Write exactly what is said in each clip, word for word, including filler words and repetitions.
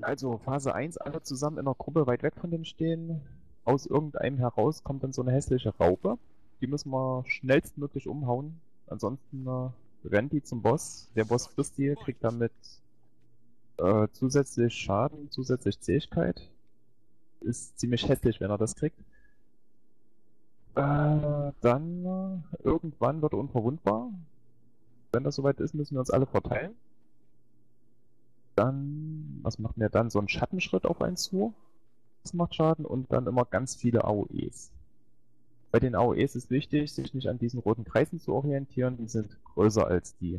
Also Phase eins, alle zusammen in einer Gruppe weit weg von dem stehen. Aus irgendeinem heraus kommt dann so eine hässliche Raupe. Die müssen wir schnellstmöglich umhauen. Ansonsten äh, rennt die zum Boss. Der Boss frisst die, kriegt damit äh, zusätzlich Schaden, zusätzlich Zähigkeit. Ist ziemlich hässlich, wenn er das kriegt. Äh, dann äh, irgendwann wird er unverwundbar. Wenn das soweit ist, müssen wir uns alle verteilen. Dann, was macht mir dann? So ein Schattenschritt auf einen zu. Das macht Schaden und dann immer ganz viele A O Es. Bei den A O Es ist wichtig, sich nicht an diesen roten Kreisen zu orientieren, die sind größer als die.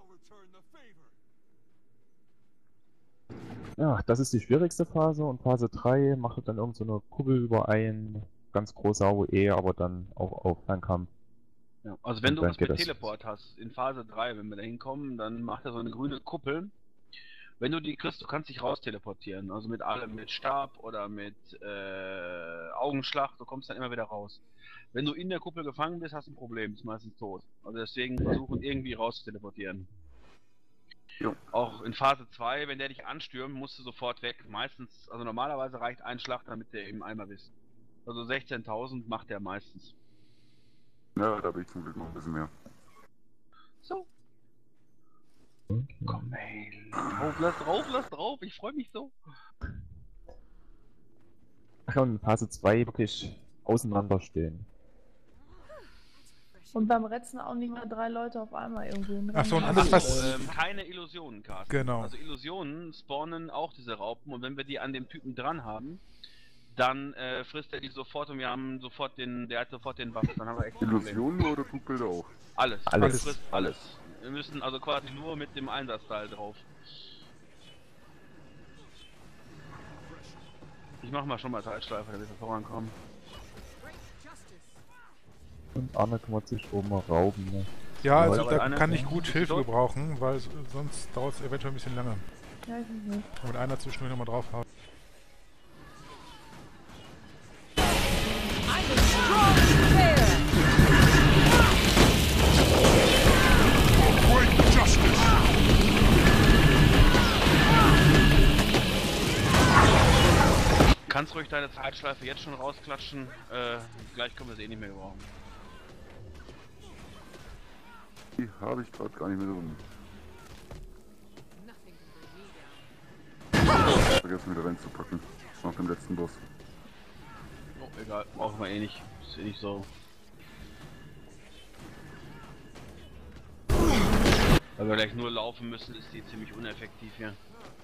Ja, das ist die schwierigste Phase und Phase drei macht dann irgend so eine Kuppel über ein ganz große A O E, aber dann auch auf Fernkampf. Ja, also wenn Und du dann was geht mit das. Teleport hast, in Phase drei, wenn wir da hinkommen, dann macht er so eine grüne Kuppel. Wenn du die kriegst, du kannst dich raus teleportieren. Also mit allem, mit Stab oder mit äh, Augenschlag, du kommst dann immer wieder raus. Wenn du in der Kuppel gefangen bist, hast du ein Problem, bist meistens tot. Also deswegen versuchen irgendwie raus zu teleportieren. Jo. Auch in Phase zwei, wenn der dich anstürmt, musst du sofort weg. Meistens, also normalerweise reicht ein Schlag, damit der im Eimer bist. Also sechzehntausend macht der meistens. Ja, da bin ich zum Glück noch ein bisschen mehr. So. Okay. Komm ey, drauf, lass drauf, lass drauf, ich freue mich so. Ach ja, und in Phase zwei wirklich auseinanderstehen. Und beim Retzen auch nicht mehr drei Leute auf einmal irgendwo hin. Ach so, und rennen. alles, was... Ähm, keine Illusionen, Carsten. Genau. Also Illusionen spawnen auch diese Raupen und wenn wir die an dem Typen dran haben, dann äh, frisst er die sofort und wir haben sofort den, der hat sofort den Buff. Dann haben wir echt ein Problem. Illusionen oder Flugbilder auch? Alles. Alles. Er frisst alles. Wir müssen also quasi nur mit dem Einsatzteil drauf. Ich mach mal schon mal Zeitschleife, damit wir vorankommen. Und Arne kümmert sich um Rauben. Ne? Ja, Aber also aber da einer- kann ich gut Bist du Hilfe tot? gebrauchen, weil s- sonst dauert es eventuell ein bisschen lange. Ja, ich weiß nicht. Und einer zwischendurch nochmal draufhaut. Kannst ruhig deine Zeitschleife jetzt schon rausklatschen, äh, gleich können wir sie eh nicht mehr gebrauchen. Die habe ich gerade gar nicht mehr drin. Vergessen wieder reinzupacken. Nach dem letzten Boss. Oh, egal, brauchen wir eh nicht. Ist eh nicht so. Weil wir gleich nur laufen müssen, ist die ziemlich uneffektiv hier.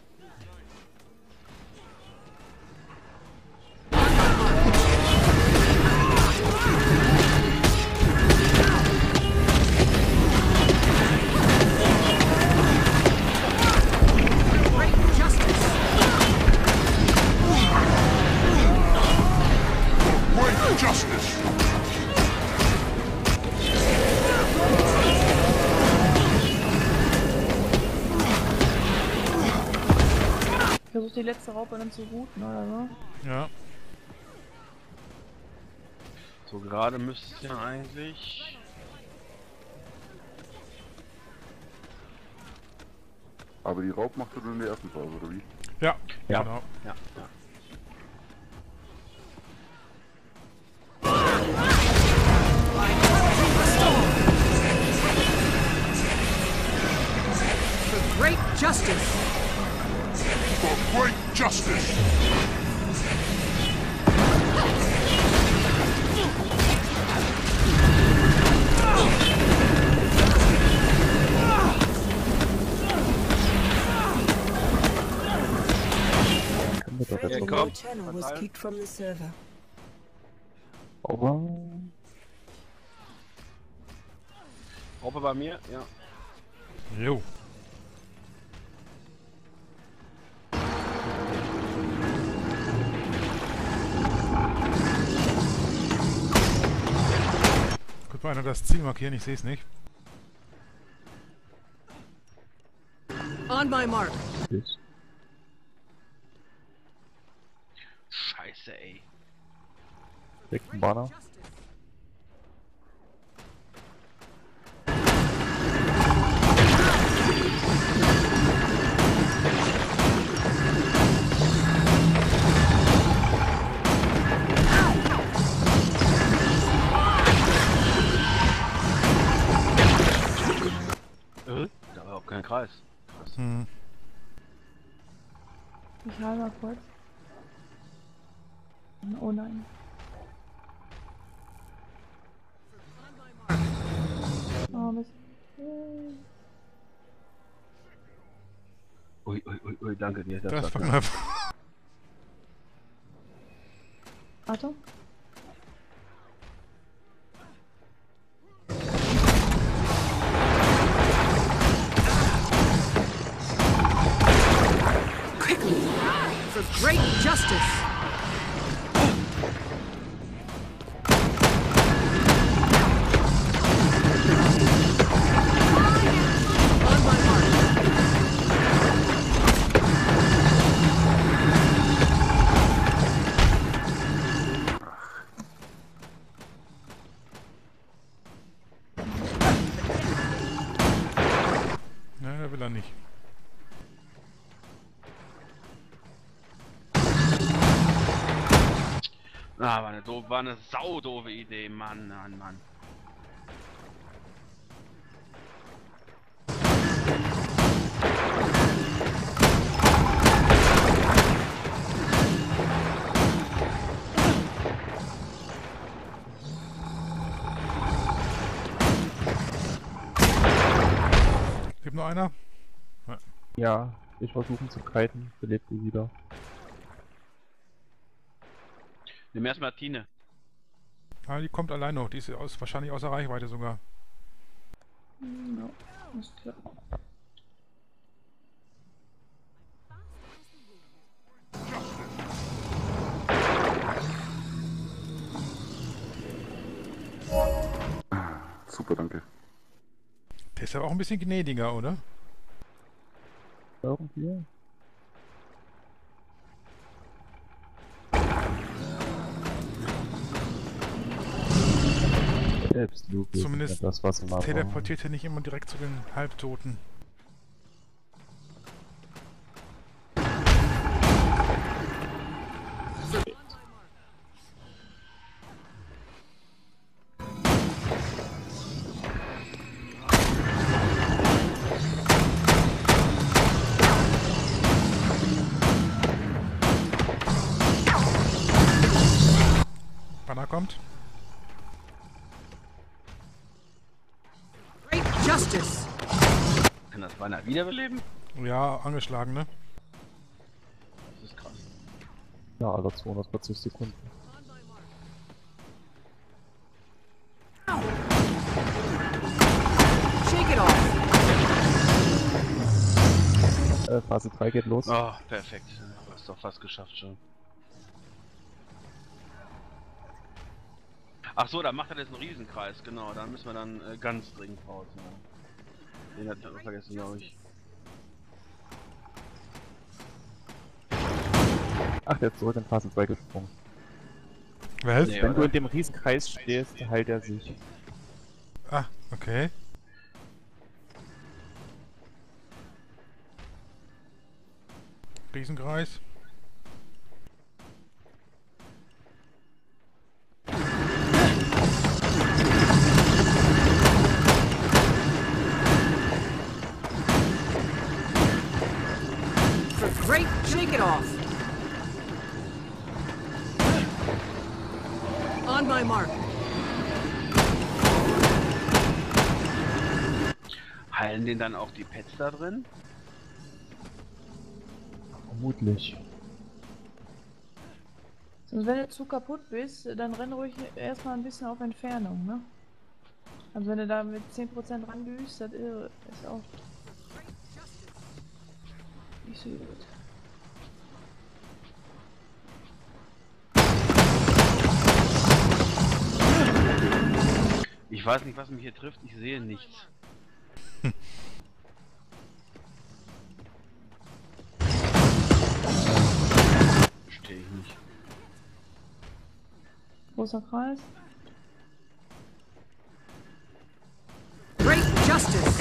Ich versuche die letzte Raupe dann zu routen oder so. Ja. So, gerade müsste ja eigentlich... Aber die Raub macht er nur in der ersten Phase, oder wie? Ja, Ja. genau. Ja, ja. Great justice! For great justice! Können wir doch Ja, jetzt noch. komm. channel was Verteilen. kicked from the server. Aber Raupe bei mir, ja. Jo. Guck mal, einer das Ziel markieren, ich sehe es nicht. On my mark. ich. Scheiße, ey. Kriegt einen Banner. Äh? Da war auch kein Kreis. Hm. Ich halte mal kurz. Oh nein. Oh Mist. Ui, ui, ui, ui, danke dir. Das, Das war war knapp. knapp. Achtung. Quickly! For great justice! On my mark. Ne, will er nicht. Ah, war eine doof, war eine saudoofe Idee, Mann, Mann, Mann. Gibt noch einer? Ja, ich versuche ihn zu kiten, belebt die wieder. Nimm erstmal Tine. Ah, die kommt allein noch. Die ist aus, wahrscheinlich außer Reichweite sogar. No, ist klar. Super, danke. Der ist aber auch ein bisschen gnädiger, oder? Irgendwie. Selbstlob ist Zumindest das, was wir machen. teleportiert er nicht immer direkt zu den Halbtoten. Banner kommt. Great justice! Kann das beinahe wiederbeleben? Ja, angeschlagen, ne? Das ist krass. Ja, alle zweihundertvierzig Sekunden. Shake it off! Äh, Phase drei geht los. Oh, perfekt. Du hast doch fast geschafft schon. Ach so, da macht er jetzt einen Riesenkreis, genau. Da müssen wir dann äh, ganz dringend Pause machen. Den hat er vergessen, glaube ich. Ach, der ist zurück in Phase zwei gesprungen. Was? Nee, Wenn oder? du in dem Riesenkreis stehst, heilt er sich. Ah, okay. Riesenkreis. For great, shake it off! On my mark. Heilen den dann auch die Pets da drin? Vermutlich. Sonst wenn du zu kaputt bist, dann renn ruhig erstmal ein bisschen auf Entfernung, ne? Also wenn du da mit zehn Prozent randüst, das ist auch nicht so gut. Ich weiß nicht, was mich hier trifft. Ich sehe nichts. Verstehe ich nicht. Großer Kreis. Great justice!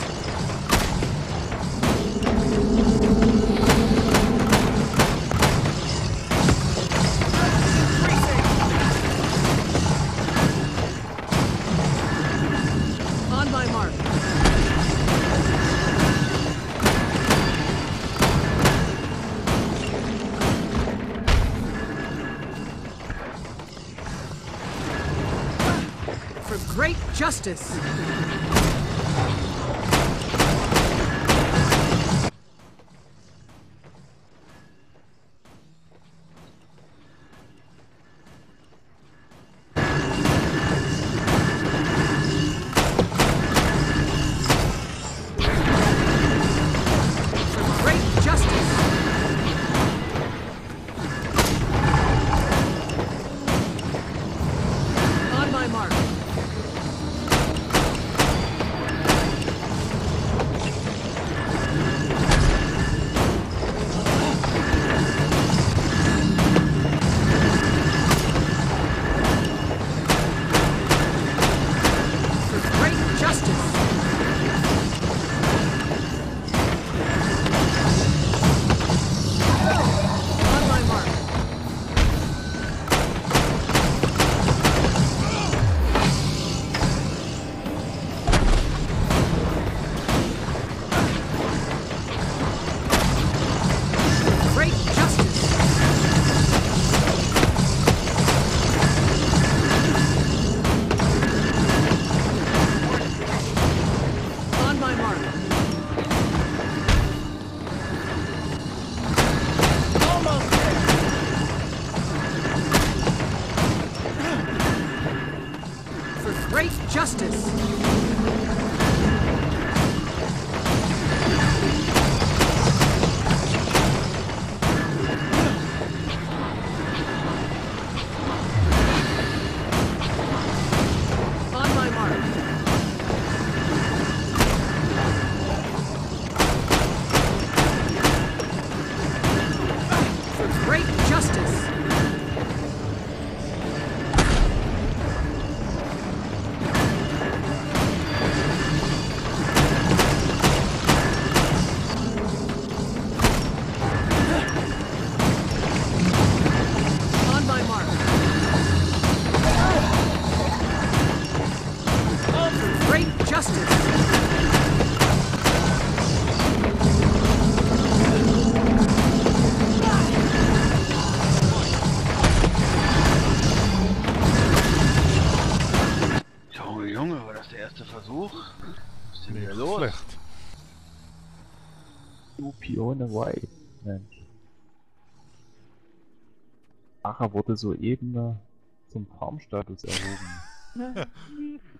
On my mark. justice. Justice. On my mark. For great justice. Junge, war das der erste Versuch? Was ist denn Nee, hier los? schlecht. Du Pione White, Mensch. Acha wurde soeben äh, zum Farmstatus erhoben.